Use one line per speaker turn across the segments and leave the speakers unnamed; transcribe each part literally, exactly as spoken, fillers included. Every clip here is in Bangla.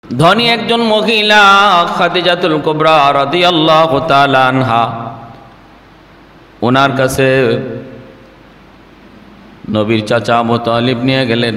ধনী একজন মহিলা খাদিজাতুল কুবরা রাদিয়াল্লাহু তাআলা আনহা, ওনার কাছে নবীর চাচা আবু তালিব নিয়ে গেলেন।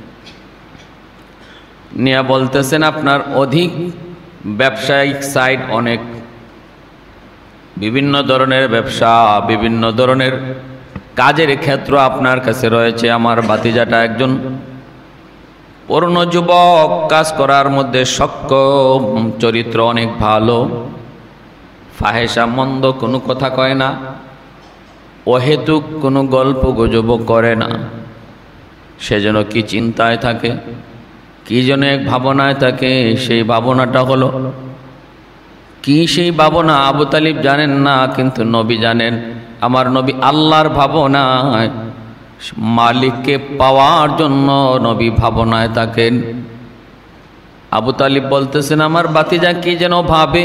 নিয়ে বলতেছেন, আপনার অধিক ব্যবসায়িক সাইট, অনেক বিভিন্ন ধরনের ব্যবসা, বিভিন্ন ধরনের কাজের ক্ষেত্র আপনার কাছে রয়েছে। আমার ভাতিজাটা একজন পূর্ণ যুবক, কাজ করার মধ্যে সক্ষম, চরিত্র অনেক ভালো, ফাহেসা মন্দ কোনো কথা কয় না, অহেতুক কোনো গল্প গুজব করে না। সেজন্য কি চিন্তায় থাকে, কি যেন এক ভাবনায় থাকে। সেই ভাবনাটা হলো কি? সেই ভাবনা আবু তালিব জানেন না, কিন্তু নবী জানেন। আমার নবী আল্লাহর ভাবনায়, মালিককে পাওয়ার জন্য নবী ভাবনায় থাকেন। আবু তালিব বলতেছেন, আমার ভাতিজা কি যেন ভাবে,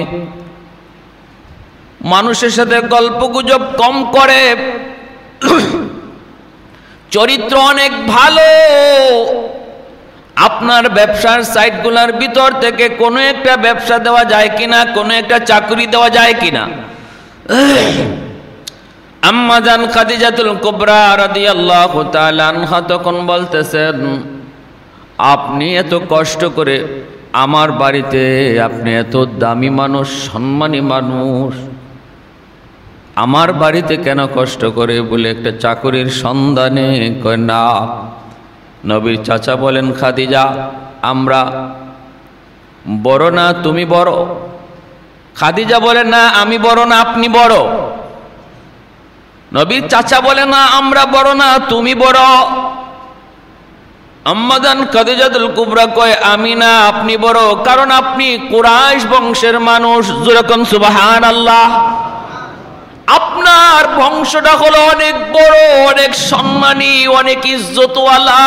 মানুষের সাথে গল্প গুজব কম করে, চরিত্র অনেক ভালো। আপনার ব্যবসার সাইটগুলোর ভিতর থেকে কোনো একটা ব্যবসা দেওয়া যায় কিনা, কোনো একটা চাকরি দেওয়া যায় কিনা। আম্মা জান খাদিজাতুল কুবরা রাদিয়াল্লাহু তাআলা আনহা তখন বলতেছেন, আপনি এত কষ্ট করে আমার বাড়িতে, আপনি এত দামি মানুষ, সম্মানী মানুষ, আমার বাড়িতে কেন কষ্ট করে বলে একটা চাকরির সন্ধানে? কয় না। নবীর চাচা বলেন, খাদিজা, আমরা বড় না তুমি বড়? খাদিজা বলে, না আমি বড় না আপনি বড়। নবীর চাচা বলে, না আমরা বড় না তুমি বড়। আম্মা জান খাদিজাতুল কুবরা কয়, আমি না আপনি বড়, কারণ আপনি কুরাইশ বংশের মানুষ। যেরকম সুবহানাল্লাহ। আপনার বংশটা হলো অনেক বড়, অনেক সম্মানী, অনেক ইজ্জতওয়ালা।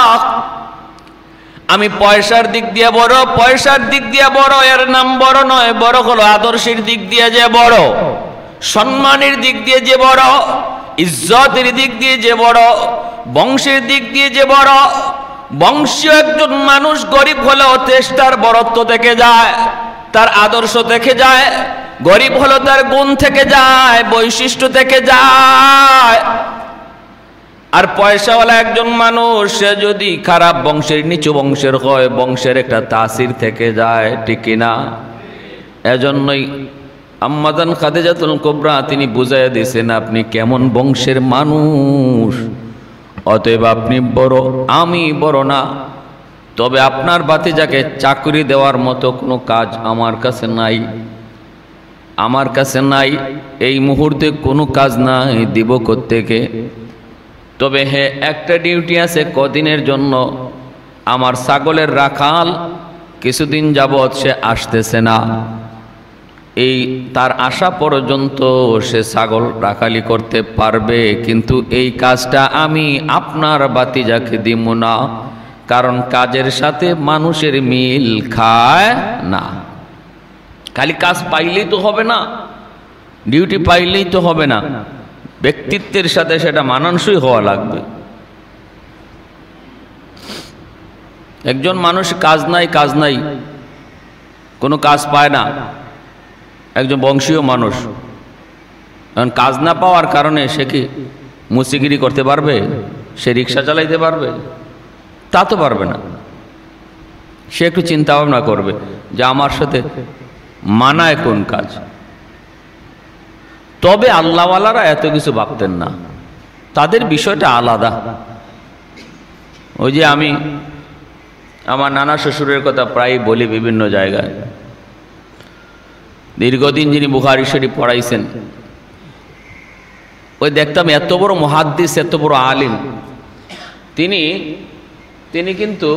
আমি পয়সার দিক দিয়ে বড়, পয়সার দিক দিয়ে বড়, এর নাম বড় নয়। বড় হলো আদর্শের দিক দিয়ে যে বড়, সম্মানের দিক দিয়ে যে বড়, ইজ্জতের দিক দিয়ে যে বড়, বংশের দিক দিয়ে যে বড়। বংশীয় একজন মানুষ গরিব হলেও চেষ্টার বড়ত্ব থেকে যায়, তার আদর্শ থেকে যায়। গরিব হলো তার গুণ থেকে যায়, বৈশিষ্ট্য থেকে যায়। আর পয়সাওয়ালা একজন মানুষ, সে যদি খারাপ বংশের, নিচু বংশের হয়, বংশের একটা তাসির থেকে যায়, ঠিক কিনা? এজন্যই আম্মা জান খাদিজাতুল কুবরা তিনি বুঝাইয়া দিয়েছেন, আপনি কেমন বংশের মানুষ, অতএব আপনি বড়, আমি বড় না। তবে আপনার ভাতিজাকে চাকরি দেওয়ার মতো কোনো কাজ আমার কাছে নাই, আমার কাছে নাই, এই মুহূর্তে কোনো কাজ নাই, দিব কোত্থেকে? তবে হে, একটা ডিউটি আছে কদিনের জন্য। আমার ছাগলের রাখাল কিছুদিন যাবৎ সে আসতেছে না, এই তার আসা পর্যন্ত সে ছাগল রাখালি করতে পারবে, কিন্তু এই কাজটা আমি আপনার ভাতিজাকে দিব না, কারণ কাজের সাথে মানুষের মিল খায় না। খালি কাজ পাইলেই তো হবে না, ডিউটি পাইলেই তো হবে না, ব্যক্তিত্বের সাথে সেটা মানানসই হওয়া লাগবে। একজন মানুষ কাজ নাই, কাজ নাই, কোনো কাজ পায় না, একজন বংশীয় মানুষ, কারণ কাজ না পাওয়ার কারণে সে কি মুসিগিরি করতে পারবে? সে রিক্সা চালাইতে পারবে? তা তো পারবে না। সে একটু চিন্তা ভাবনা করবে যে আমার সাথে মানায় কোন কাজ। তবে আল্লাহওয়ালারা এত কিছু ভাবতেন না, তাদের বিষয়টা আলাদা। ওই যে আমি আমার নানা শ্বশুরের কথা প্রায় বলি বিভিন্ন জায়গায়। দীর্ঘদিন যিনি বুখারী শরীফ পড়াইছেন, ওই দেখতাম এত বড় মুহাদ্দিস, এত বড় আলিম, তিনি তিনি কিন্তু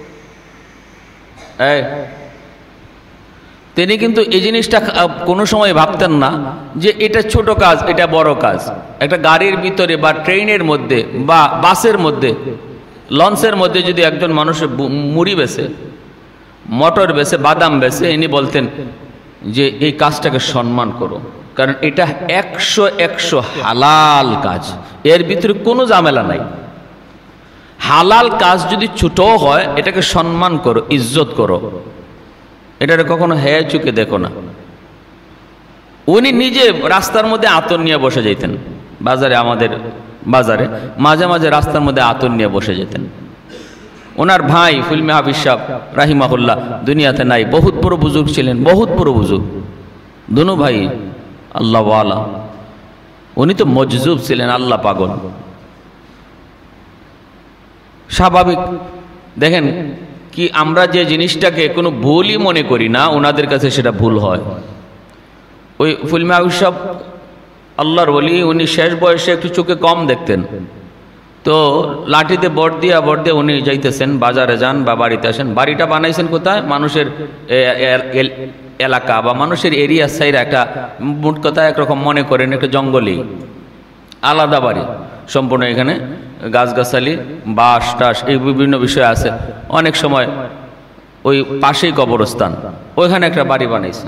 তিনি কিন্তু এই জিনিসটা কোনো সময় ভাবতেন না যে এটা ছোট কাজ, এটা বড় কাজ। একটা গাড়ির ভিতরে বা ট্রেনের মধ্যে বা বাসের মধ্যে, লঞ্চের মধ্যে যদি একজন মানুষের মুড়ি বেচে, মটর বেচে, বাদাম বেচে, ইনি বলতেন যে এই কাজটাকে সম্মান করো, কারণ এটা একশো একশো হালাল কাজ, এর ভিতরে কোনো ঝামেলা নাই। হালাল কাজ যদি ছোট হয় এটাকে সম্মান করো, ইজ্জত করো। এটারে কখনো হ্যাঁ চুকে দেখো না। উনি নিজে রাস্তার মধ্যে আতর নিয়ে বসে যেতেন, বাজারে, আমাদের বাজারে মাঝে মাঝে রাস্তার মধ্যে আতর নিয়ে বসে যেতেন। ওনার ভাই ফুলমি হাফিজ সাহেব রাহিমাহুল্লাহ দুনিয়াতে নাই, বহুত বড় বুজুর্গ ছিলেন, বহুত বড় বুজুর্গ, দুনো ভাই আল্লাহ ওয়ালা। উনি তো মজজুব ছিলেন, আল্লাহ পাগল। স্বাভাবিক দেখেন কি আমরা যে জিনিসটাকে কোনো ভুলই মনে করি না, ওনাদের কাছে সেটা ভুল হয়। ওই ফুলমি হাফিজ সাহেব আল্লাহর ওলি, উনি শেষ বয়সে একটু চোখে কম দেখতেন, তো লাঠিতে বট দিয়া বট দিয়ে উনি যাইতেছেন, বাজারে যান বা বাড়িতে আসেন। বাড়িটা বানাইছেন কোথায়? মানুষের এলাকা বা মানুষের এরিয়া সাইড, একটা মোট কথা একরকম মনে করেন একটা জঙ্গলেই আলাদা বাড়ি সম্পূর্ণ। এখানে গাছগাছালি, বাঁশ টাস এই বিভিন্ন বিষয় আছে। অনেক সময় ওই পাশেই কবরস্থান, ওইখানে একটা বাড়ি বানাইছেন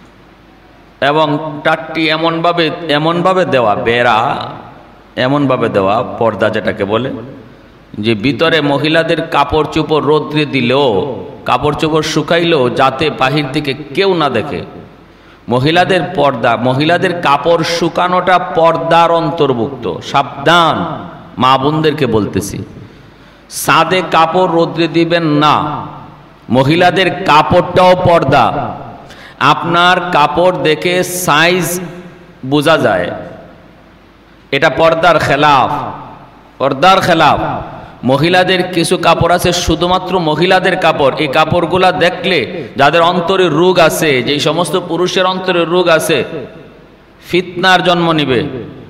এবং টাটটি এমনভাবে এমনভাবে দেওয়া, বেড়া এমনভাবে দেওয়া, পর্দা যেটাকে বলে, যে ভিতরে মহিলাদের কাপড় চোপড় রোদ্রে দিলেও, কাপড় চোপড় শুকাইলেও যাতে বাহির থেকে কেউ না দেখে। মহিলাদের পর্দা, মহিলাদের কাপড় শুকানোটা পর্দার অন্তর্ভুক্ত। সাবধান, মা বোনদেরকে বলতেছি, ছাদে কাপড় রোদ্রে দিবেন না। মহিলাদের কাপড়টাও পর্দা। আপনার কাপড় দেখে সাইজ বোঝা যায়, এটা পর্দার খেলাফ, পর্দার খেলাফ। মহিলাদের কিছু কাপড় আছে শুধুমাত্র মহিলাদের কাপড়, এই কাপড়গুলা দেখলে যাদের অন্তরে রোগ আছে, যেই সমস্ত পুরুষের অন্তরে রোগ আছে, ফিতনার জন্ম নিবে।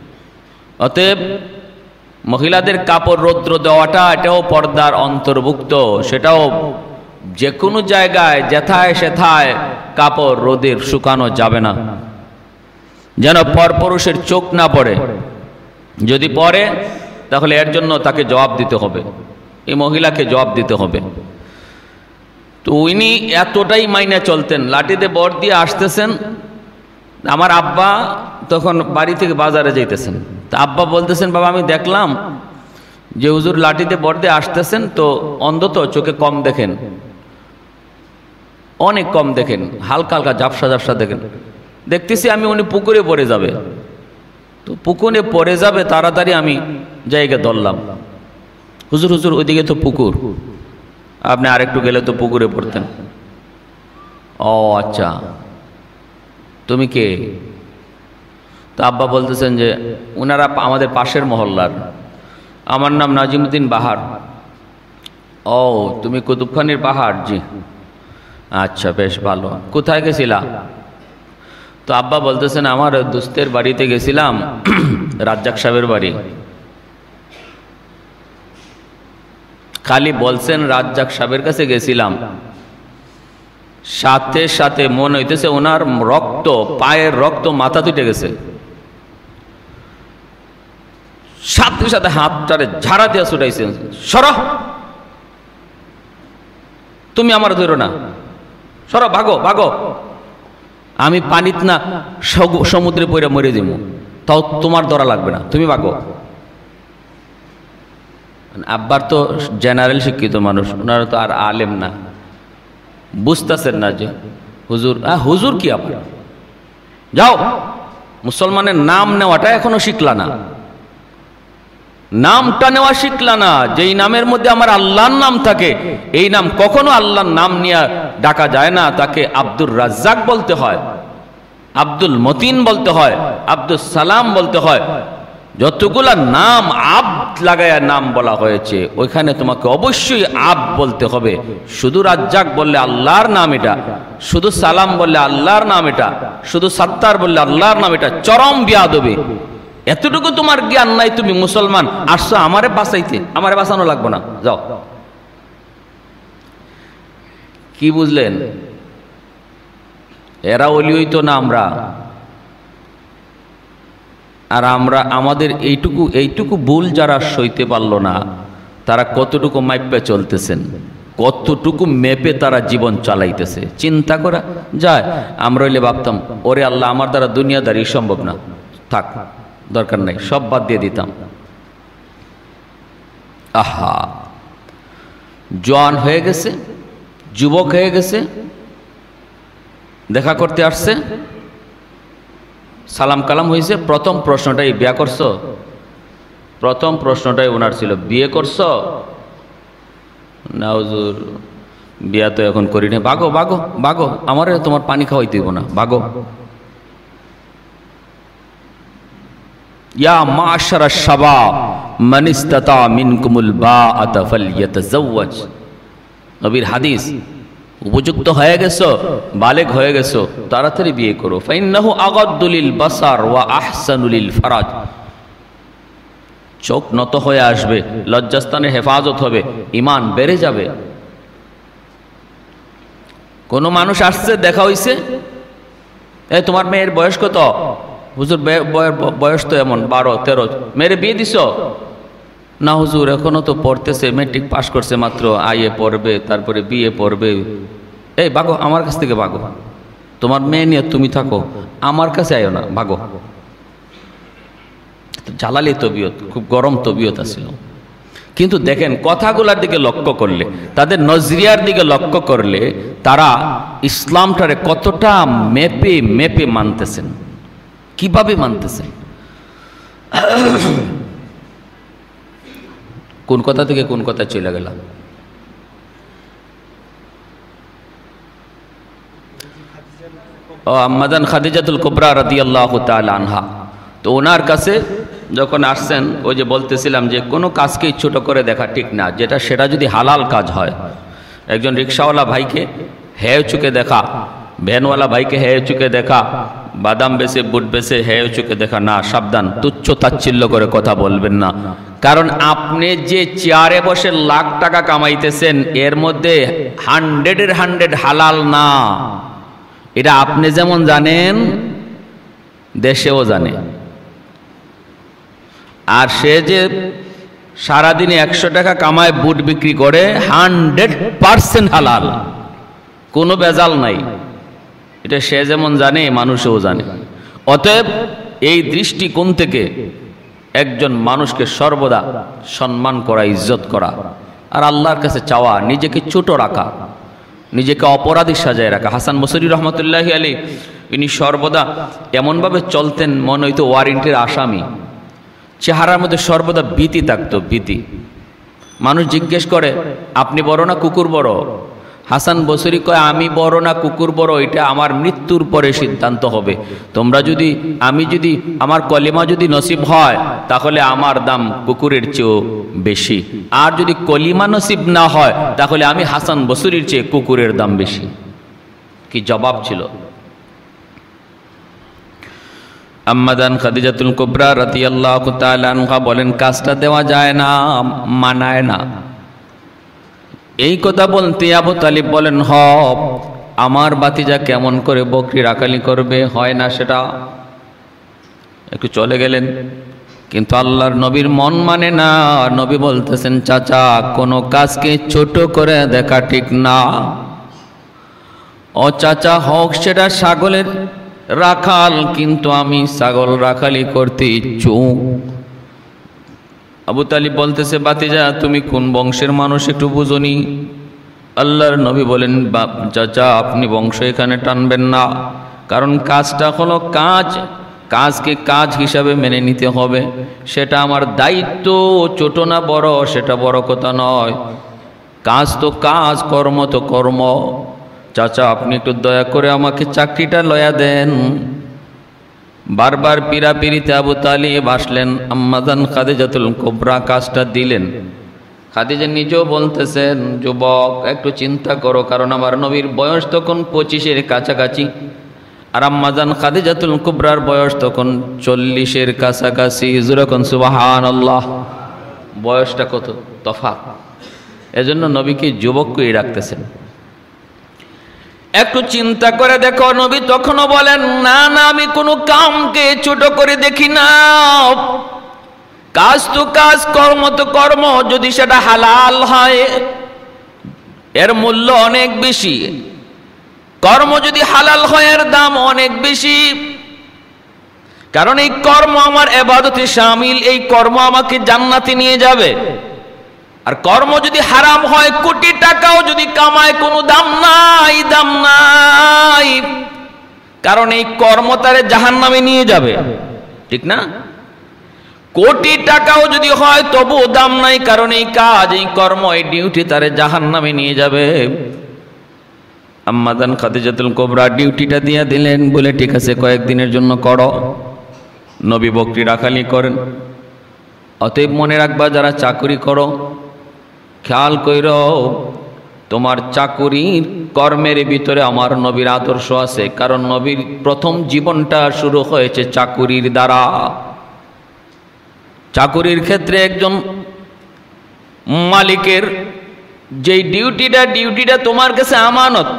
অতএব মহিলাদের কাপড় রৌদ্র দেওয়াটা এটাও পর্দার অন্তর্ভুক্ত। সেটাও যে কোনো জায়গায় যেথায় সেথায় কাপড় রোদের শুকানো যাবে না, যেন পরপুরুষের চোখ না পড়ে। যদি পড়ে তাহলে এর জন্য তাকে জবাব দিতে হবে, এই মহিলাকে জবাব দিতে হবে। তো উনি এতটাই মাইনে চলতেন, লাঠিতে বট দিয়ে আসতেছেন। আমার আব্বা তখন বাড়ি থেকে বাজারে যাইতেছেন, তা আব্বা বলতেছেন, বাবা আমি দেখলাম যে হুজুর লাঠিতে বট দিয়ে আসতেছেন, তো অন্ধ তো চোখে কম দেখেন, অনেক কম দেখেন, হালকা হালকা ঝাপসা ঝাপসা দেখেন। দেখতেছি আমি উনি পুকুরে পড়ে যাবে, তো পুকুরে পড়ে যাবে তাড়াতাড়ি আমি জায়গা ধরলাম, হুজুর হুজুর ওইদিকে তো পুকুর, আপনি আরেকটু গেলে তো পুকুরে পড়তেন। ও আচ্ছা, তুমি কে? তো আব্বা বলতেছেন যে ওনারা আমাদের পাশের মহল্লার, আমার নাম নাজিমুদ্দিন বাহার। ও তুমি কুতুবখানির বাহার? জি। আচ্ছা বেশ ভালো, কোথায় গেছিলা? তো আব্বা বলতেছেন আমার দোস্তের বাড়িতে গেছিলাম, রাজ্জাক সাহেবের বাড়ি। খালি বলছেন রাজ্জাক সাহেবের কাছে গেছিলাম, সাথে সাথে মনে হইতেছে ওনার রক্ত, পায়ের রক্ত মাথা তুটে গেছে। সাথে সাথে হাতটারে ঝাড়া দিয়ে ছুটাইছেন, সরো, তুমি আমার ধরো না, সরো, ভাগো ভাগো। আমি পানিত না সমুদ্রে পড়ে মরে যাবো, তাও তোমার ধরা লাগবে না, তুমি ভাগো। আব্বার তো জেনারেল শিক্ষিত মানুষ, ওনারা তো আর আলেম না, বুঝতেছেন না যে হুজুর, হুজুর কি আবার, যাও, মুসলমানের নাম নেওয়াটা এখনো শিখলা না, নামটা নেওয়া শিখলা না। যেই নামের মধ্যে আমার আল্লাহর নাম থাকে, এই নাম কখনো আল্লাহর নাম নিয়ে ডাকা যায় না। তাকে আব্দুর রাজ্জাক বলতে হয়, আব্দুল মতিন বলতে হয়, আব্দুল সালাম বলতে হয়। যতগুলা নাম আব্দ লাগায়া নাম বলা হয়েছে, ওইখানে তোমাকে অবশ্যই আব বলতে হবে। শুধু রাজ্জাক বললে আল্লাহর নাম এটা, শুধু সালাম বললে আল্লাহর নাম এটা, শুধু সাত্তার বললে আল্লাহর নাম এটা, চরম বিয়াদবি। এতটুকু তোমার জ্ঞান নাই, তুমি মুসলমান আসছো আমারে বাঁচাইতে, আমারে বাঁচানো লাগবে না, যাও। কি বুঝলেন? এরা ওলি হইতো না আমরা, আর আমরা আমাদের এইটুকু এইটুকু ভুল যারা সইতে পারলো না, তারা কতটুকু মাইপে চলতেছেন, কতটুকু মেপে তারা জীবন চালাইতেছে, চিন্তা করা যায়। আমরা হইলে ভাবতাম ওরে আল্লাহ আমার দ্বারা দুনিয়াদারি সম্ভব না, থাক দরকার নাই, সব বাদ দিয়ে দিতাম। আহা, জোয়ান হয়ে গেছে, যুবক হয়ে গেছে, দেখা করতে আসছে, সালাম কালাম হয়েছে, প্রথম প্রশ্নটাই বিয়ে করছো? প্রথম প্রশ্নটাই ওনার ছিল বিয়ে করছো? না হুজুর বিয়া তো এখন করি না। ভাগো ভাগো ভাগো, আমারে তোমার পানি খাওয়াই দিব না, ভাগো। ইয়া মাশারা শাবাব মান ইসতাতা মিনকুমুল বাআতা ফালইয়াতাযাওয়াজ। নবীর হাদিস, উপযুক্ত হয়ে গেছো, বালেগ হয়ে গেছো, তাড়াতাড়ি বিয়ে করো। ফাইন্নাহু আগাদ্দু লিল বাসার ওয়া আহসানু লিল ফারাজ। চোখ নত হয়ে আসবে, লজ্জাস্থানের হেফাজত হবে, ঈমান বেড়ে যাবে। কোন মানুষ আসছে, দেখা হইছে, এই তোমার মেয়ের বয়স কত? হুজুর বয়স তো এমন বারো তেরো। মেয়ের বিয়ে দিছ? না হুজুর এখনো তো পড়তেছে, মেট্রিক পাস করছে মাত্র, আইএ পড়বে, তারপরে বিএ পড়বে। এই ভাগো আমার কাছ থেকে, ভাগো, তোমার মেয়ে নিয়ে তুমি থাকো, আমার কাছে আয়ো না, ভাগো। জালালি তবিয়ত, খুব গরম তবিয়ত আছিল। কিন্তু দেখেন কথাগুলার দিকে লক্ষ্য করলে, তাদের নজরিয়ার দিকে লক্ষ্য করলে, তারা ইসলামটারে কতটা মেপে মেপে মানতেছেন, কিভাবে মানতেছেন। কোন কথা থেকে কোন কথা চলে গেলাম? ও আম্মাদান খাদিজাতুল কুবরা রাদিয়াল্লাহু তাআলা আনহা। তো ওনার কাছে যখন আসছেন, ওই যে বলতেছিলাম যে কোনো কাজকেই ছোট করে দেখা ঠিক না, যেটা সেটা যদি হালাল কাজ হয়। একজন রিক্সাওয়ালা ভাইকে হেয় চুকে দেখা, ভ্যানওয়ালা ভাইকে হেয় চুকে দেখা, বাদাম বেচে বুট বেচে হেয় চুকে দেখা, না, সাবধান, তুচ্ছ তাচ্ছিল্য করে কথা বলবেন না। কারণ আপনি যে চেয়ারে বসে লাখ টাকা কামাইতেছেন, এর মধ্যে হান্ড্রেডের হান্ড্রেড হালাল না। এটা আপনি যেমন জানেন, দেশেও জানে। আর সে যে সারাদিনে একশো টাকা কামায় বুট বিক্রি করে, হান্ড্রেড পার্সেন্ট হালাল, কোনো বেজাল নাই। এটা সে যেমন জানে, মানুষও জানে। অতএব এই দৃষ্টিকোণ থেকে একজন মানুষকে সর্বদা সম্মান করা, ইজ্জত করা, আর আল্লাহর কাছে চাওয়া, নিজেকে ছোট রাখা, নিজেকে অপরাধী সাজায় রাখা। হাসান বসরি রহমতুল্লাহি আলাইহি ইনি সর্বদা এমনভাবে চলতেন, মনে হইতো ওয়ারেন্টের আসামি। চেহারার মধ্যে সর্বদা ভীতি থাকতো, ভীতি। মানুষ জিজ্ঞেস করে আপনি বড় না কুকুর বড়? হাসান বসরি কয় আমি বড় না কুকুর বড়, এটা আমার মৃত্যুর পরে সিদ্ধান্ত হবে। তোমরা যদি, আমি যদি, আমার কলিমা যদি নসিব হয়, তাহলে আমার দাম কুকুরের চেয়েও বেশি। আর যদি কলিমা নসিব না হয়, তাহলে আমি হাসান বসরির চেয়ে কুকুরের দাম বেশি। কি জবাব ছিল! আম্মাদান খাদিজাতুল কুবরা রাদিয়াল্লাহু তাআলা আনহা বলেন, কাজটা দেওয়া যায় না, মানায় না। এই কথা বলতে আবু তালিব বলেন, হ, আমার বাতিজা কেমন করে বকরি রাখালি করবে, হয় না সেটা। একটু চলে গেলেন, কিন্তু আল্লাহর নবীর মন মানে না। নবী বলতেছেন, চাচা কোনো কাজকে ছোট করে দেখা ঠিক না। ও চাচা, হোক সেটা ছাগলের রাখাল, কিন্তু আমি ছাগল রাখালি করতে ইচ্ছুক। আবু তালিব বলতেছে, বাতিজা তুমি কোন বংশের মানুষ একটু বুঝনি? আল্লাহর নবী বলেন, চাচা আপনি বংশ এখানে টানবেন না, কারণ কাজটা হলো কাজ, কাজকে কাজ হিসাবে মেনে নিতে হবে। সেটা আমার দায়িত্ব, ছোট না বড় সেটা বড় কথা নয়। কাজ তো কাজ, কর্ম তো কর্ম। চাচা আপনি একটু দয়া করে আমাকে চাকরিটা লয়া দেন। বারবার পিরাপিরিতে আবু তালিব আসলেন, আম্মাজান খাদিজাতুল কুবরা কাজটা দিলেন। খাদিজা নিজেও বলতেছেন, যুবক একটু চিন্তা করো, কারণ আমার নবীর বয়স তখন পঁচিশের কাছাকাছি, আর আম্মাজান খাদিজাতুল কুবরার বয়স তখন চল্লিশের কাছাকাছি। যখন সুবহানাল্লাহ, বয়সটা কত তফাৎ! এজন্য নবীকে যুবক করে রাখতেছেন। একটু চিন্তা করে দেখো, নবী তখনও বলেন, না না, আমি কোনো কামকে ছোট করে দেখি না। কাজ তো কাজ, কর্ম তো কর্ম। যদি সেটা হালাল হয়, এর মূল্য অনেক বেশি। কর্ম যদি হালাল হয়, এর দাম অনেক বেশি। কারণ এই কর্ম আমার ইবাদতে শামিল, এই কর্ম আমাকে জান্নাতে নিয়ে যাবে। আর কর্ম যদি হারাম হয়, কোটি টাকাও যদি কামায়, কোনো দাম নাই, দাম নাই। কারণ এই কর্ম তারে জাহান্নামে নিয়ে যাবে, ঠিক না? কোটি টাকাও যদি হয় তবু দাম নাই, কারণ এই কাজ, এই কর্ম, এই ডিউটি তারে জাহান্নামে নিয়ে যাবে। আম্মা জান খাদিজাতুল কুবরা ডিউটিটা দিয়ে দিলেন, বলে ঠিক আছে কয়েকদিনের জন্য করো। নবী বকরি রাখালি করেন। অতএব মনে রাখবা, যারা চাকরি করো খেয়াল কইরো, তোমার চাকুরির কর্মের ভিতরে আমার নবীর আদর্শ আছে, কারণ নবীর প্রথম জীবনটা শুরু হয়েছে চাকুরির দ্বারা। চাকুরির ক্ষেত্রে একজন মালিকের যেই ডিউটিটা, ডিউটিটা তোমার কাছে আমানত,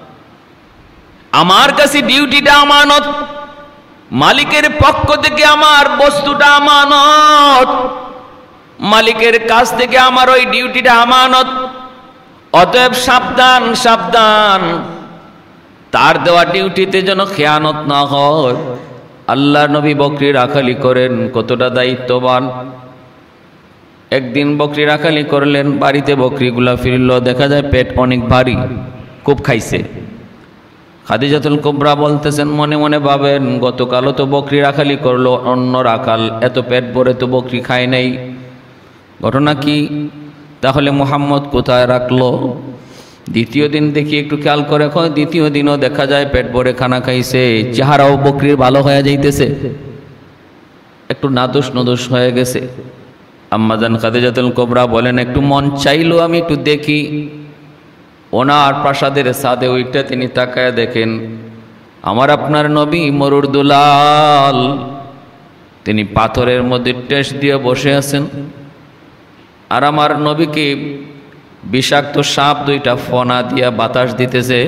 আমার কাছে ডিউটিটা আমানত, মালিকের পক্ষ থেকে আমার বস্তুটা আমানত, মালিকের কাছ থেকে আমার ওই ডিউটিটা আমানত। অতএব সাবধান সাবধান, তার দেওয়া ডিউটিতে যেন খেয়ানত না হয়। আল্লাহ নবী বকরি রাখালি করেন, কতটা দায়িত্ববান। একদিন বকরি রাখালি করলেন, বাড়িতে বকরিগুলা ফিরল, দেখা যায় পেট অনেক ভারী, খুব খাইছে। খাদিজাতুল কুবরা বলতেছেন, মনে মনে ভাবেন গতকালও তো বকরি রাখালি করলো অন্য রাখাল, এত পেট ভরে তো বকরি খায় নাই, ঘটনা কি? তাহলে মুহাম্মদ কোথায় রাখলো? দ্বিতীয় দিন দেখি একটু খেয়াল করে, দ্বিতীয় দিনও দেখা যায় পেট ভরে খানা খাইছে, চেহারাও বকরির ভালো হয়ে যাইতেছে, একটু নাদুস নদুস হয়ে গেছে। আম্মাজান খাদিজাতুল কুবরা বলেন, একটু মন চাইলো আমি একটু দেখি। ওনার প্রাসাদের ছাদে ওইটা তিনি তাকায় দেখেন, আমার আপনার নবী মরুর দুলাল, তিনি পাথরের মধ্যে টেস দিয়ে বসে আছেন, আর আমার নবীকে বিষাক্ত সাপ দুইটা ফনা দিয়া বাতাস দিতেছে,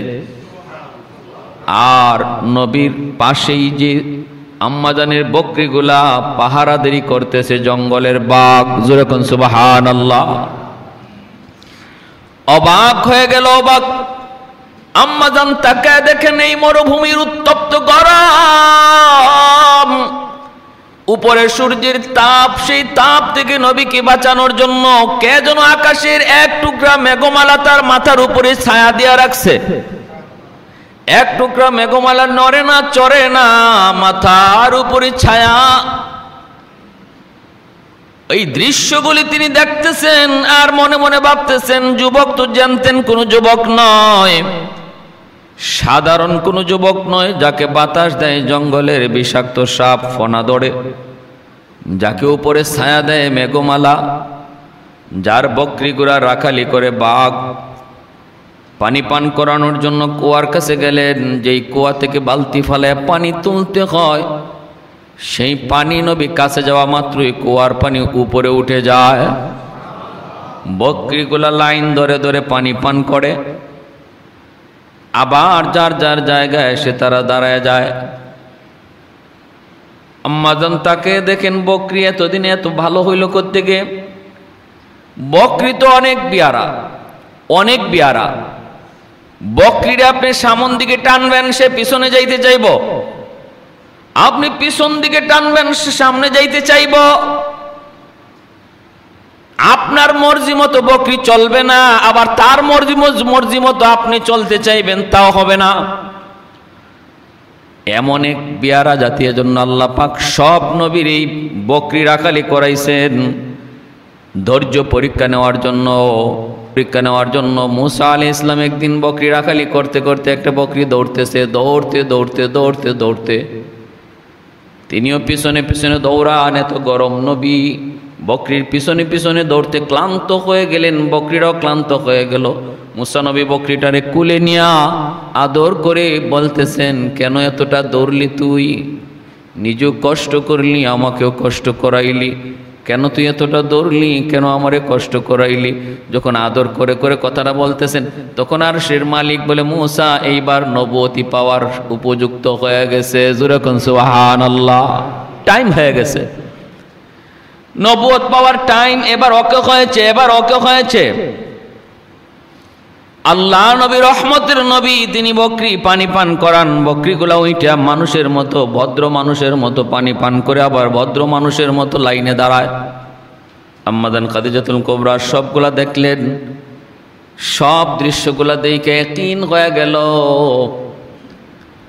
আর নবীর পাশেই যে আম্মাজানের বকরিগুলা পাহারাদারি করতেছে জঙ্গলের বাঘ। জোরে কোন সুবহানাল্লাহ। অবাক হয়ে গেল, অবাক। আম্মাজান তাকায় দেখেন এই মরুভূমির উত্তপ্ত গরম, উপরে সূর্যের তাপ, সেই তাপ থেকে নবীকে বাঁচানোর জন্য কে যেন আকাশের এক টুকরা মেঘমালা তার মাথার উপরে ছায়া দিয়া রাখছে। এক টুকরা মেঘমালা নড়ে না, চড়ে না, মাথার উপরে ছায়া। এই দৃশ্যগুলি তিনি দেখতেছেন আর মনে মনে ভাবতেছেন, যুবক তো জানতেন কোন যুবক নয়, সাধারণ কোন যুবক নয়, যাকে বাতাস দেয় জঙ্গলের বিষাক্ত সাপ ফনা ধরে, যাকে উপরে ছায়া দেয় মেঘমালা, যার বকরিগুলা রাখালি করে বাঘ। পানি পান করানোর জন্য কুয়ার কাছে গেলেন, যেই কুয়া থেকে বালতি ফালায় পানি তুলতে হয়, সেই পানি নবী কাছে যাওয়া মাত্রই কুয়ার পানি উপরে উঠে যায়। বকরিগুলা লাইন ধরে ধরে পানি পান করে, আবার যার যার জায়গায় এসে তারা দাঁড়ায় যায়। আম্মাজান তাকে দেখেন, বকরি এতদিনে এত ভালো হইল কোত্থেকে? বকরি তো অনেক বিয়ারা, অনেক বিয়ারা। বকরিটা আপনি সামন দিকে টানবেন, সে পিছনে যাইতে চাইব, আপনি পিছন দিকে টানবেন, সে সামনে যাইতে চাইব। আপনার মর্জি মতো বকরি চলবে না, আবার তার মর্জি মর্জি মতো আপনি চলতে চাইবেন, তাও হবে না। এমন এক বিয়ারা জাতীয় জন্য আল্লাহ পাক সব নবীর এই বকরি রাখালি করাইছেন ধৈর্য পরীক্ষা নেওয়ার জন্য। পরীক্ষা নেওয়ার জন্য মুসা আলাইহিস সালাম একদিন বকরি রাখালি করতে করতে একটা বকরি দৌড়তেছে, দৌড়তে দৌড়তে দৌড়তে দৌড়তে তিনিও পিছনে পিছনে দৌড়ান। এত গরম, নবী বকরির পিছনে পিছনে দৌড়তে ক্লান্ত হয়ে গেলেন, বকরিরাও ক্লান্ত হয়ে গেল। মুসা নবী বকরিটারে কুলে নিয়া আদর করে বলতেছেন, কেন এতটা দৌড়লি তুই? নিজেও কষ্ট করলি, আমাকেও কষ্ট করাইলি, কেন তুই এতটা দৌড়লি? কেন আমারে কষ্ট করাইলি? যখন আদর করে করে কথাটা বলতেছেন, তখন আর সের মালিক বলে, মুসা এইবার নবুয়তি পাওয়ার উপযুক্ত হয়ে গেছে। জোরে কোন সুবহানাল্লাহ। টাইম হয়ে গেছে, নবুয়ত পাওয়ার টাইম এবার ওকে হয়েছে, এবার ওকে হয়েছে। আল্লাহ নবী রহমতের নবী, তিনি বকরি পানি পান করান। বকরিগুলা ওইটা মানুষের মতো, ভদ্র মানুষের মতো পানি পান করে আবার ভদ্র মানুষের মতো লাইনে দাঁড়ায়। আম্মাজান খাদিজাতুল কুবরা সবগুলা দেখলেন, সব দৃশ্যগুলা দেখে ইয়াকিন হয়ে গেল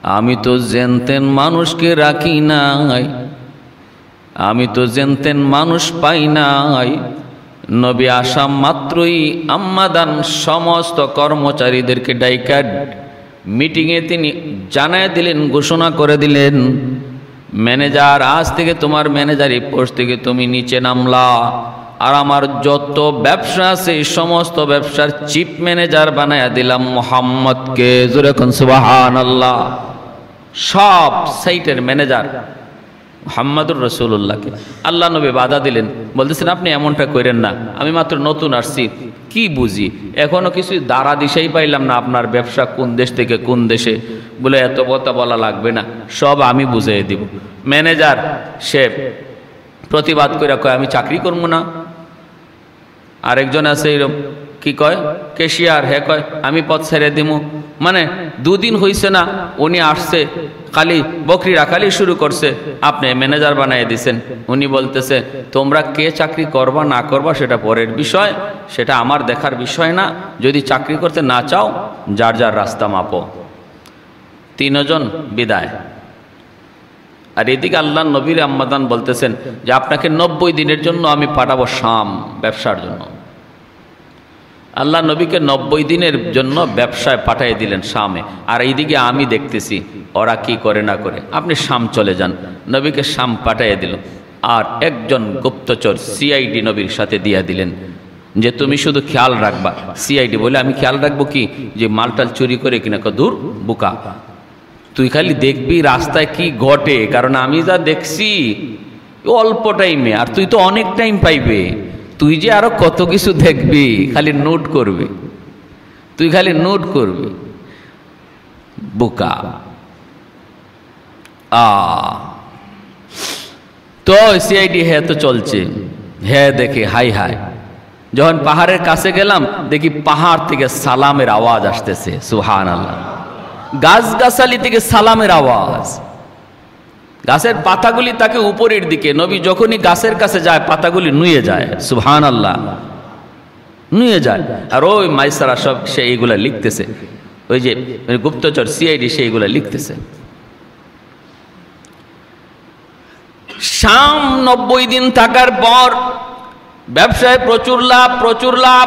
আমি তো জেনতেন মানুষকে রাখি নাই, আমি তো জেনতেন মানুষ পাই নাই। নবী আসা মাত্রই আম্মাদান সমস্ত কর্মচারীদেরকে ডাইকা মিটিংয়ে তিনি জানায় দিলেন, ঘোষণা করে দিলেন, ম্যানেজার, আজ থেকে তোমার ম্যানেজারি পোস্ট থেকে তুমি নিচে নামলা, আর আমার যত ব্যবসা আছে সমস্ত ব্যবসার চিফ ম্যানেজার বানায়া দিলাম মুহাম্মদকে। জোরে কোন সুবহানাল্লাহ। সব সাইটের ম্যানেজার মুহাম্মাদুর রাসূলুল্লাহকে। আল্লাহ নবী বাধা দিলেন, বলতেছেন আপনি এমনটা করেন না, আমি মাত্র নতুন আসছি, কি বুঝি, এখনো কিছু দ্বারা দিশাই পাইলাম না আপনার ব্যবসা কোন দেশ থেকে কোন দেশে। বলে এত কথা বলা লাগবে না, সব আমি বুঝিয়ে দিব। ম্যানেজার সে প্রতিবাদ করে কয় আমি চাকরি করবো না। আরেকজন আছে এরকম, কি কয়, ক্যাশিয়ার, হে কয় আমি পথ ছেড়ে দিব। মানে দুদিন হইছে না, উনি আসছে খালি বকরি রাখালি শুরু করছে, আপনি ম্যানেজার বানিয়ে দিছেন। উনি বলতেছে তোমরা কে চাকরি করবা না করবা সেটা পরের বিষয়, সেটা আমার দেখার বিষয় না, যদি চাকরি করতে না চাও যার যার রাস্তা মাপো। তিনজন বিদায়। আর এদিকে আল্লাহ নবীর আম্মাদান বলতেছেন যে আপনাকে নব্বই দিনের জন্য আমি পাঠাবো শাম ব্যবসার জন্য। আল্লাহ নবীকে নব্বই দিনের জন্য ব্যবসায় পাঠিয়ে দিলেন শামে। আর এইদিকে আমি দেখতেছি ওরা কি করে না করে, আপনি শাম চলে যান। নবীকে শাম পাঠিয়ে দিল। আর একজন গুপ্তচর সিআইডি নবীর সাথে দিয়া দিলেন যে তুমি শুধু খেয়াল রাখবা। সিআইডি বলে আমি খেয়াল রাখবো কি, যে মালটাল চুরি করে কিনা, দূর বুকা, তুই খালি দেখবি রাস্তায় কি ঘটে, কারণ আমি যা দেখছি অল্প টাইমে, আর তুই তো অনেক টাইম পাইবে, তুই যে আরো কত কিছু দেখবি, খালি নোট করবি, তুই খালি নোট করবি, বোকা। আ তো সিআইডি হ্যাঁ তো চলছে, হ্যাঁ দেখে হাই হাই। যখন পাহাড়ের কাছে গেলাম দেখি পাহাড় থেকে সালামের আওয়াজ আসতেছে, সুবহানাল্লাহ। গাছ গাছালি থেকে সালামের আওয়াজ, গাছের পাতাগুলি তাকে উপরের দিকে। নবী যখনই গাছের কাছে যায় পাতাগুলি নুয়ে যায়, সুবহানাল্লাহ, নুয়ে যায়। আর ওই মাইসারা সব সে এইগুলা লিখতেছে, ওই যে গুপ্তচর সিআইডি সে এইগুলা লিখতেছে। শাম নব্বই দিন থাকার পর ব্যবসায় প্রচুর লাভ, প্রচুর লাভ।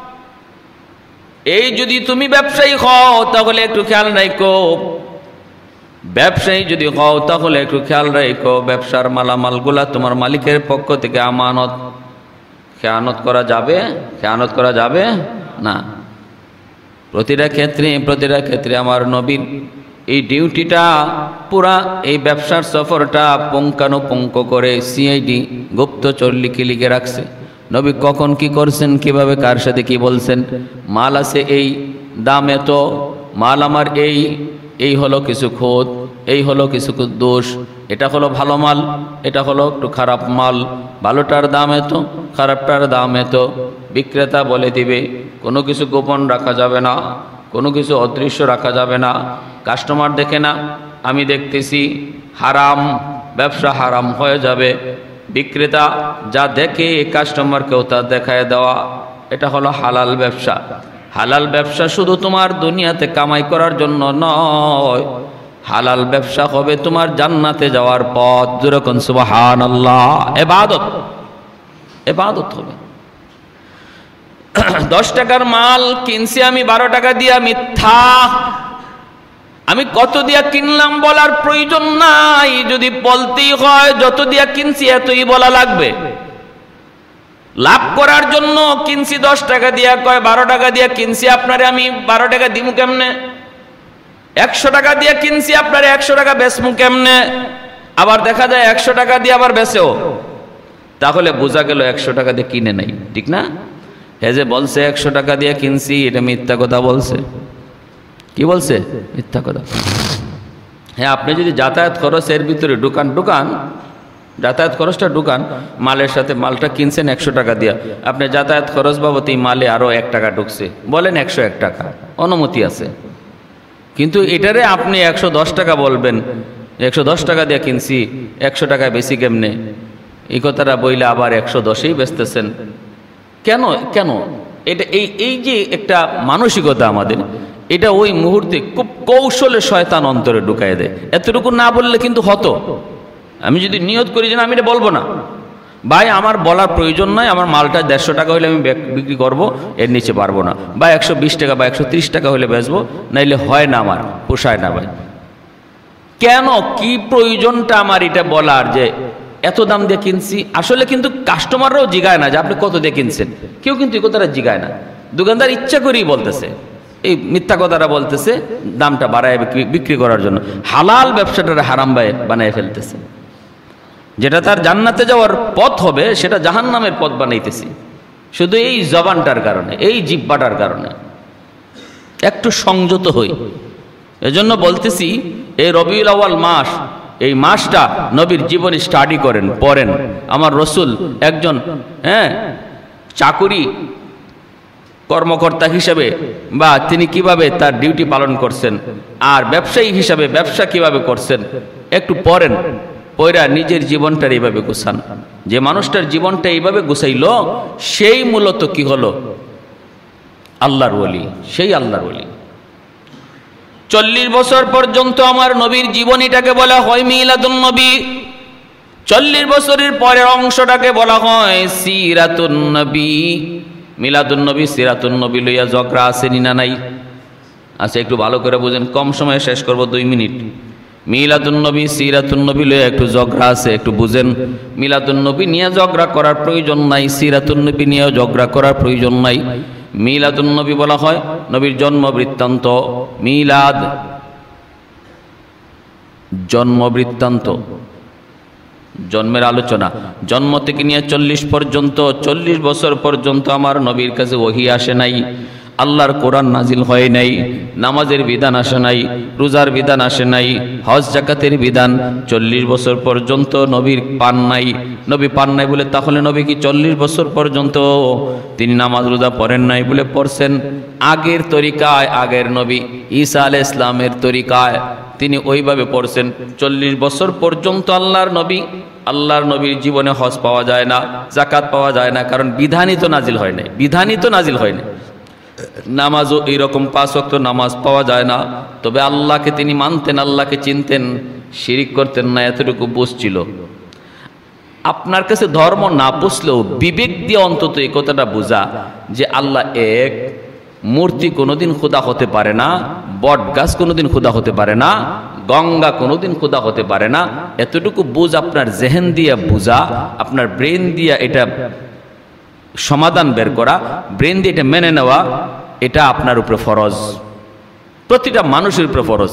এই যদি তুমি ব্যবসায়ী হও তাহলে একটু খেয়াল রাখো, ব্যবসায়ী যদি হও তাহলে একটু খেয়াল রাখো, ব্যবসার মালামালগুলা তোমার মালিকের পক্ষ থেকে আমানত, খেয়ানত করা যাবে, খেয়ানত করা যাবে না। প্রতিটা ক্ষেত্রে প্রতিটা ক্ষেত্রে আমার নবীর এই ডিউটিটা পুরা, এই ব্যবসার সফরটা পুঙ্খানুপুঙ্খ করে সিআইডি গুপ্তচর লিখে লিখে রাখছে। নবী কখন কি করছেন, কিভাবে কার সাথে কি বলছেন, মাল আছে এই দাম এত, মাল আমার এই এই হলো কিছু খোদ, এই হলো কিছু দোষ, এটা হলো ভালো মাল, এটা হলো একটু খারাপ মাল, ভালোটার দাম এত, খারাপটার দাম এত। বিক্রেতা বলে দিবে, কোনো কিছু গোপন রাখা যাবে না, কোনো কিছু অদৃশ্য রাখা যাবে না। কাস্টমার দেখে না, আমি দেখতেছি, হারাম, ব্যবসা হারাম হয়ে যাবে। বিক্রেতা যা দেখে কাস্টমারকেও তা দেখায় দেওয়া, এটা হলো হালাল ব্যবসা। হালাল ব্যবসা শুধু তোমার দুনিয়াতে কামাই করার জন্য নয়, হালাল ব্যবসা হবে তোমার জান্নাতে যাওয়ার পথ। যেরকম সুবহানাল্লাহ, ইবাদত, ইবাদত হবে। দশ টাকার মাল কিনছি আমি বারো টাকা দিয়া, মিথ্যা। আমি কত দিয়া কিনলাম বলার প্রয়োজন নাই, যদি বলতেই হয় যত দিয়া কিনছি এতই বলা লাগবে। লাভ করার জন্য কিনছি দশ টাকা দিয়া, কয় বারো টাকা দিয়া কিনছি আপনারে, আমি বারো টাকা দিমু কেমনে? একশো টাকা দিয়ে কিনছি আপনারে, একশো টাকা বেচমু কেমনে? আবার দেখা যায় একশো টাকা দিয়ে আবার বেচেও, তাহলে বোঝা গেল একশো টাকা দিয়ে কিনে নাই, ঠিক না? হে যে বলছে একশো টাকা দিয়ে কিনছি, এটা মিথ্যা কথা বলছে। কি বলছে? মিথ্যা কথা। হ্যাঁ, আপনি যদি যাতায়াত খরচ এর ভিতরে ঢুকান ঢুকান যাতায়াত খরচটা ঢুকান, মালের সাথে মালটা কিনছেন একশো টাকা দিয়া, আপনি যাতায়াত খরচ বাবদ এই মালে আরো এক টাকা ঢুকছে, বলেন একশো এক টাকা, অনুমতি আছে। কিন্তু এটারে আপনি একশো দশ টাকা বলবেন, একশো দশ টাকা দিয়ে কিনছি, একশো টাকায় বেশি কেমনে? এই কথাটা বইলে আবার একশো দশেই বেচতেছেন কেন? কেন এটা? এই এই যে একটা মানসিকতা আমাদের, এটা ওই মুহূর্তে খুব কৌশলে শয়তান অন্তরে ঢুকাই দেয়। এতটুকু না বললে কিন্তু হতো, আমি যদি নিয়ত করি যে আমি এটা বলবো না, ভাই আমার বলার প্রয়োজন নয়, আমার মালটা দেড়শো টাকা হলে আমি বিক্রি করবো, এর নিচে পারবো না, বা একশো বিশ টাকা বা একশো ত্রিশ টাকা হলে বেচবো, নাইলে হয় না, আমার পোষায় না। ভাই কেন, কি প্রয়োজনটা আমার এটা বলার যে এত দাম দিয়ে কিনছি? আসলে কিন্তু কাস্টমাররাও জিগায় না যে আপনি কত দিয়ে কিনছেন, কেউ কিন্তু এই কথাটা জিগায় না। দোকানদার ইচ্ছা করেই বলতেছে, এই মিথ্যা কথাটা বলতেছে দামটা বাড়ায় বিক্রি করার জন্য, হালাল ব্যবসাটা হারাম বানায় ফেলতেছে। যেটা তার জান্নাতে যাওয়ার পথ হবে সেটা জাহান্নামের পথ বানাইতেছি, শুধু এই জবানটার কারণে, এই জিহ্বাটার কারণে। একটু সংযত হই। এজন্য বলতেছি এই রবিউল আউয়াল মাস, এই মাসটা নবীর জীবনী স্টাডি করেন, পড়েন। আমার রসুল একজন হ্যাঁ চাকুরি কর্মকর্তা হিসাবে বা তিনি কিভাবে তার ডিউটি পালন করছেন, আর ব্যবসায়ী হিসাবে ব্যবসা কিভাবে করছেন, একটু পড়েন। পয়রা নিজের জীবনটার এইভাবে গুছান। যে মানুষটার জীবনটা এইভাবে গুছাইল সেই মূলত কি হলো, আল্লাহর ওলি, সেই আল্লাহর ওলি। চল্লিশ বছর পর্যন্ত আমার নবীর জীবনীটাকে বলা হয় মিলাদুন নবী। চল্লিশ বছরের পরের অংশটাকে বলা হয় সিরাতুন নবী। মিলাদুন নবী সিরাতুন নবী লইয়া ঝগড়া আছে না নাই? আচ্ছা একটু ভালো করে বুঝেন, কম সময়ে শেষ করব, দুই মিনিট। মিলাদুন নবী সিরাতুন নবী লইয়া একটু ঝগড়া আছে, একটু বুঝেন। মিলাদুন নবী নিয়ে ঝগড়া করার প্রয়োজন নাই, সিরাতুন নবী নিয়ে ঝগড়া করার প্রয়োজন নাই। মিলাদুন নবী বলা হয় নবীর জন্ম বৃত্তান্ত। মিলাদ জন্ম বৃত্তান্ত, জন্মের আলোচনা। জন্ম থেকে নিয়ে চল্লিশ পর্যন্ত, চল্লিশ বছর পর্যন্ত আমার নবীর কাছে ওহী আসে নাই, আল্লাহর কোরআন নাজিল হয় নাই, নামাজের বিধান আসে নাই, রোজার বিধান আসে নাই, হজ জাকাতের বিধান চল্লিশ বছর পর্যন্ত নবীর পান নাই। নবী পান নাই বলে তাহলে নবী কি চল্লিশ বছর পর্যন্ত তিনি নামাজ রোজা পড়েন নাই বলে পড়ছেন? আগের তরিকায়, আগের নবী ঈসা আলাইহিস ইসলামের তরিকায় তিনি ওইভাবে পড়ছেন। চল্লিশ বছর পর্যন্ত আল্লাহর নবী, আল্লাহর নবীর জীবনে হজ পাওয়া যায় না, জাকাত পাওয়া যায় না, কারণ বিধানিত নাজিল হয় নাই, বিধানিত নাজিল হয় নাই। নামাজও এইরকম পাঁচ ওয়াক্ত নামাজ পাওয়া যায় না। তবে আল্লাহকে তিনি মানতেন, আল্লাহকে চিনতেন, শিরিক করতেন না, এতটুকু বুঝছিল। আপনার কাছে ধর্ম না বুঝলেও বিবেক দিয়ে অন্তত এই কথাটা বোঝা যে আল্লাহ এক, মূর্তি কোনোদিন খোদা হতে পারে না, বট গাছ কোনোদিন খোদা হতে পারে না, গঙ্গা কোনোদিন খোদা হতে পারে না। এতটুকু বুঝ আপনার জেহেন দিয়া বুঝা, আপনার ব্রেন দিয়া এটা সমাধান বের করা, ব্রেন দিয়ে এটা মেনে নেওয়া, এটা আপনার উপরে ফরজ, প্রতিটা মানুষের উপরে ফরজ,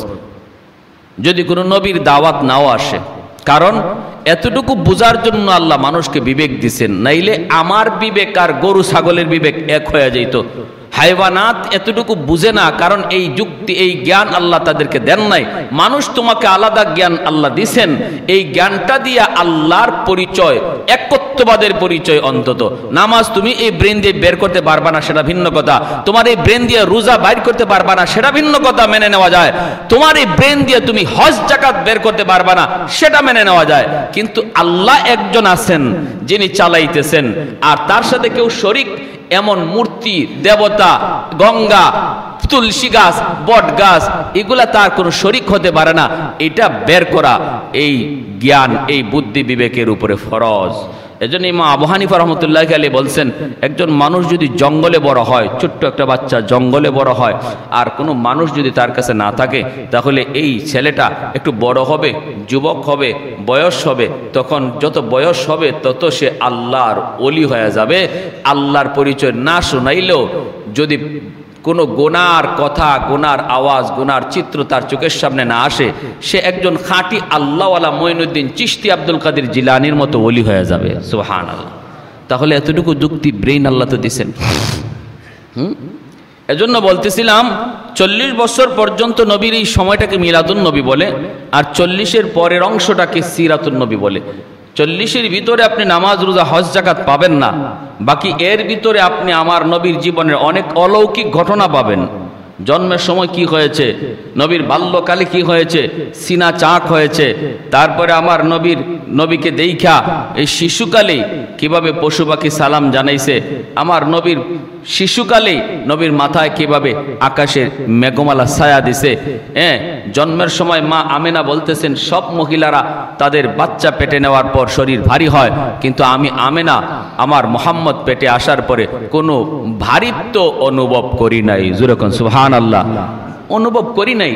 যদি কোনো নবীর দাওয়াত নাও আসে। কারণ এতটুকু বোঝার জন্য আল্লাহ মানুষকে বিবেক দিছেন, নাইলে আমার বিবেক আর গরু ছাগলের বিবেক এক হয়ে যেত। হাইওয়ানাত এতটুকু বুঝে না, কারণ এই যুক্তি, এই জ্ঞান আল্লাহ তাদেরকে দেন নাই। মানুষ তোমাকে আলাদা জ্ঞান আল্লাহ দিছেন, এই জ্ঞানটা দিয়ে আল্লাহর পরিচয়, একত্ববাদের পরিচয়। অন্তত নামাজ তুমি এই ব্রেন দিয়ে বের করতে পারবা না, সেটা ভিন্ন কথা। তোমার এই ব্রেন দিয়ে রোজা বাইর করতে পারবা না, সেটা ভিন্ন কথা, মেনে নেওয়া যায়। তোমার এই ব্রেন দিয়ে তুমি হজ জাকাত বের করতে পারবা না, সেটা মেনে নেওয়া যায়। কিন্তু আল্লাহ একজন আছেন যিনি চালাইতেছেন, আর তার সাথে কেউ শরীক, এমন মূর্তি, দেবতা, গঙ্গা, তুলসী গাছ, বট গাছ, এগুলা তার কোনো শরীক হতে পারে না। এটা বের করা এই জ্ঞান, এই বুদ্ধি বিবেকের উপরে ফরজ। এজন্য ইমাম আবু হানিফা রহমতুল্লাহি আলাইহি বলছেন, একজন মানুষ যদি জঙ্গলে বড় হয়, ছোট্ট একটা বাচ্চা জঙ্গলে বড় হয়, আর কোনো মানুষ যদি তার কাছে না থাকে, তাহলে এই ছেলেটা একটু বড় হবে, যুবক হবে, বয়স হবে, তখন যত বয়স হবে তত সে আল্লাহর ওলি হয়ে যাবে। আল্লাহর পরিচয় না শোনাইলেও যদি কোনো গুনার কথা, গুনার আওয়াজ, গুনার চিত্র তার চোখের সামনে না আসে, সে একজন খাঁটি আল্লাহওয়ালা মঈনুদ্দিন চিশতি আব্দুল কাদের জিলানির মতো ওলি হয়ে যাবে। সুবহানাল্লাহ। তাহলে এতটুকু যুক্তি ব্রেইন আল্লাহ তো দিছেন। হুম এজন্য বলতেছিলাম, চল্লিশ বছর পর্যন্ত নবীর এই সময়টাকে মিলাদুন নবী বলে, আর চল্লিশের পরের অংশটাকে সিরাতুন নবী বলে। চল্লিশের ভিতরে আপনি নামাজ রোজা হজ জাকাত পাবেন না, বাকি এর ভিতরে আপনি আমার নবীর জীবনের অনেক অলৌকিক ঘটনা পাবেন। জন্মের সময় কি হয়েছে, নবীর বাল্যকালে কি হয়েছে, সিনা চাক হয়েছে, তারপরে আমার নবীর নবীকে দেইখা এই শিশুকালে কিভাবে পশু পাখি সালাম জানাইছে, আমার নবীর শিশুকালেই নবীর মাথায় কিভাবে আকাশের মেঘমালা ছায়া দিছে। হ্যাঁ, জন্মের সময় মা আমেনা বলতেছেন সব মহিলারা তাদের বাচ্চা পেটে নেওয়ার পর শরীর ভারী হয়, কিন্তু আমি আমেনা আমার মোহাম্মদ পেটে আসার পরে কোনো ভারিত্ব অনুভব করি নাই। যেরকম সুবহানাল্লাহ, অনুভব করি নাই।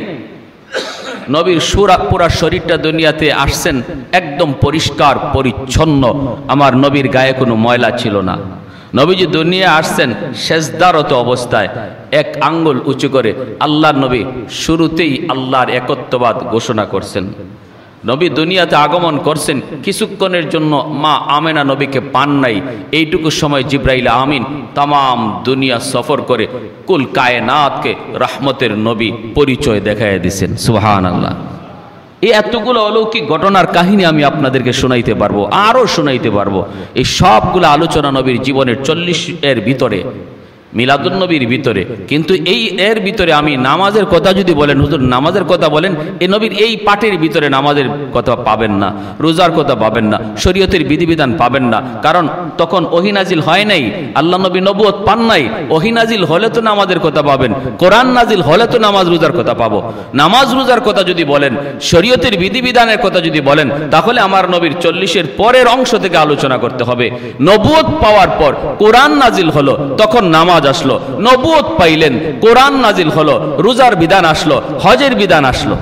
নবীর সুরা পুরা শরীরটা দুনিয়াতে আসছেন একদম পরিষ্কার পরিচ্ছন্ন। আমার নবীর গায়ে কোনো ময়লা ছিল না। নবীজি দুনিয়া আসছেন সেজদারত অবস্থায়, এক আঙ্গুল উঁচু করে আল্লাহর নবী শুরুতেই আল্লাহর একত্ববাদ ঘোষণা করছেন। নবী দুনিয়াতে আগমন করছেন, কিছুক্ষণের জন্য মা আমেনা নবীকে পান নাই। এইটুকু সময় জিব্রাইল আমিন তামাম দুনিয়া সফর করে কুল কায়নাতকে রহমতের নবী পরিচয় দেখাইয়া দিয়েছেন। সুবহানাল্লাহ। এই এতগুলো অলৌকিক ঘটনার কাহিনী আমি আপনাদেরকে শোনাইতে পারবো, আরও শোনাইতে পারবো। এই সবগুলো আলোচনা নবীর জীবনের চল্লিশ এর ভিতরে, মিলাদুন নবীর ভিতরে। কিন্তু এই এর ভিতরে আমি নামাজের কথা যদি বলেন, হুজুর নামাজের কথা বলেন, এই নবীর এই পাঠের ভিতরে নামাজের কথা পাবেন না, রোজার কথা পাবেন না, শরীয়তের বিধিবিধান পাবেন না। কারণ তখন ওহী নাজিল হয় নাই, আল্লাহ নবী নবুয়ত পান নাই। ওহী নাজিল হলে তো নামাজের কথা পাবেন, কোরআন নাজিল হলে তো নামাজ রোজার কথা পাবো। নামাজ রোজার কথা যদি বলেন, শরীয়তের বিধিবিধানের কথা যদি বলেন, তাহলে আমার নবীর চল্লিশের পরের অংশ থেকে আলোচনা করতে হবে। নবুয়ত পাওয়ার পর কোরআন নাজিল হলো, তখন নামাজ আসলো। নবুয়ত পাইলেন, কোরআন নাজিল হলো, রোজার বিধান আসলো, হজের বিধান আসলো।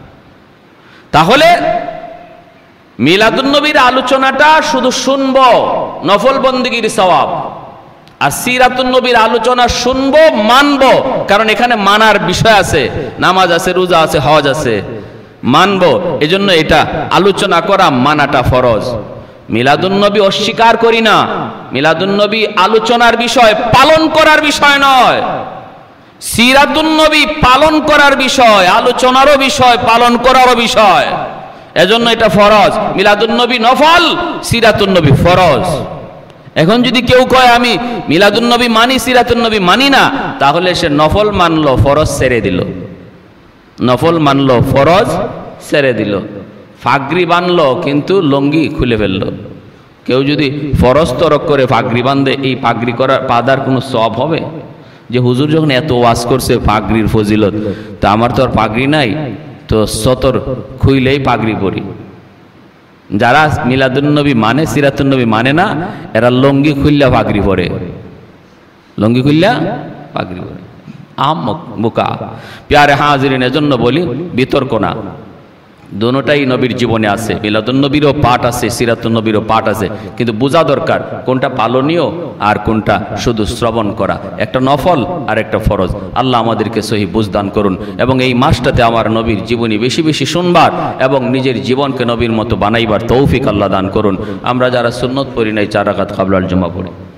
তাহলে মিলাদুন নবীর আলোচনাটা শুধু শুনবো, নফল বন্দেগীর সওয়াব। আর সিরাতুন নবীর আলোচনা শুনবো, মানবো, কারণ এখানে মানার বিষয় আছে, নামাজ আছে, রোজা আছে, হজ আছে, মানবো। এজন্য এটা আলোচনা করা, মানাটা ফরজ। মিলাদুন নবী অস্বীকার করি না, মিলাদুন নবী আলোচনার বিষয়, পালন করার বিষয় নয়। সিরাতুন নবী পালন করার বিষয়, আলোচনারও বিষয়, পালন করারও বিষয়। এজন্য এটা ফরজ। মিলাদুন নবী নফল, সিরাতুন নবী ফরজ। এখন যদি কেউ কয় আমি মিলাদুন নবী মানি, সিরাতুন নবী মানি না, তাহলে সে নফল মানলো, ফরজ ছেড়ে দিল। নফল মানলো, ফরজ ছেড়ে দিল। ফাগরি বানলো কিন্তু লঙ্গি খুলে ফেললো। কেউ যদি ফরজ তরক করে ফাগরি বান্ধে, এই পাগড়ি করার পাদার কোনো সব হবে? যে হুজুর যখন এত ওয়াজ করছে পাগড়ির ফজিলত, তা আমার তো আর পাগড়ি নাই, তো সতর খুইলেই পাগড়ি পরি। যারা মিলাদুন নবী মানে, সিরাতুন নবী মানে না, এরা লঙ্গি খুললা পাগড়ি পরে, লঙ্গি খুললা পাগড়ি পরে। আম মুকা প্যারে হাজিরিন, এজন্য বলি বিতর্ক না, দোনোটাই নবীর জীবনে আছে। মিলাদুন নবীরও পাঠ আছে, সিরাতুন নবীরও পাঠ আছে, কিন্তু বোঝা দরকার কোনটা পালনীয় আর কোনটা শুধু শ্রবণ করা, একটা নফল আর একটা ফরজ। আল্লাহ আমাদেরকে সহি বুঝদান করুন, এবং এই মাসটাতে আমার নবীর জীবনী বেশি বেশি শুনবার এবং নিজের জীবনকে নবীর মতো বানাইবার তৌফিক আল্লাহ দান করুন। আমরা যারা সুন্নত পড়ি নাই, চার রাকাত কাবলাল জুমা পড়ি।